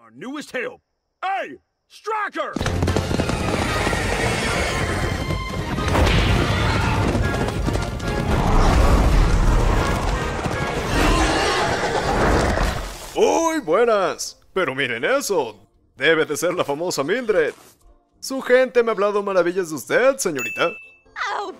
Our newest help. Hey, Striker! ¡Uy, buenas! Pero miren eso. Debe de ser la famosa Mildred. Su gente me ha hablado maravillas de usted, señorita. Oh.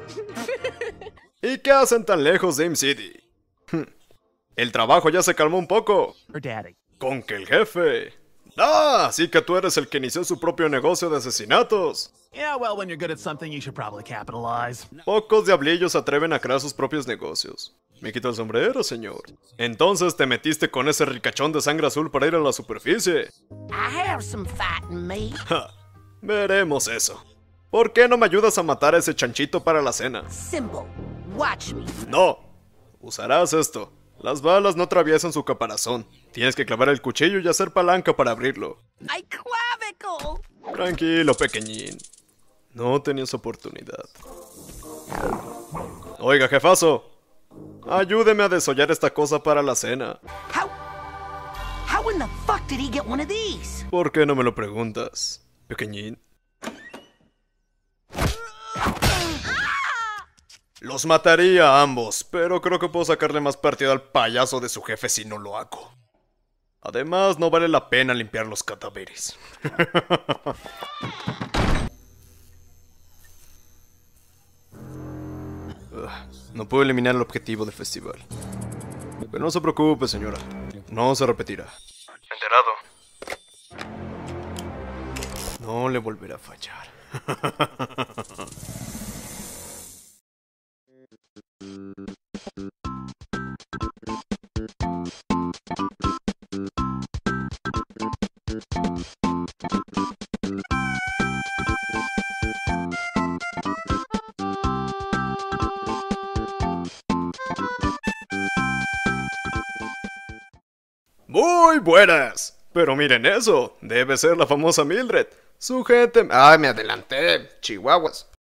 ¿Y qué hacen tan lejos de City? El trabajo ya se calmó un poco. Or Daddy. Con que el jefe... ¡Ah! Así que tú eres el que inició su propio negocio de asesinatos. Yeah, well, when you're good at something, you should probably capitalize. Pocos diablillos se atreven a crear sus propios negocios. Me quito el sombrero, señor. Entonces te metiste con ese ricachón de sangre azul para ir a la superficie. I have some fight in me. Ja, veremos eso. ¿Por qué no me ayudas a matar a ese chanchito para la cena? Simple. Watch me. No. Usarás esto. Las balas no atraviesan su caparazón. Tienes que clavar el cuchillo y hacer palanca para abrirlo. My clavicle. Tranquilo, pequeñín. No tenías oportunidad. Oiga, jefazo. Ayúdeme a desollar esta cosa para la cena. How in the fuck did he get one of these? ¿Por qué no me lo preguntas, pequeñín? Los mataría a ambos, pero creo que puedo sacarle más partido al payaso de su jefe si no lo hago. Además, no vale la pena limpiar los cadáveres. No puedo eliminar el objetivo del festival. Pero no se preocupe, señora. No se repetirá. ¿Enterado? No le volverá a fallar. ¡Muy buenas! Pero miren eso, debe ser la famosa Mildred. Su gente... ¡Ay, me adelanté! Chihuahuas.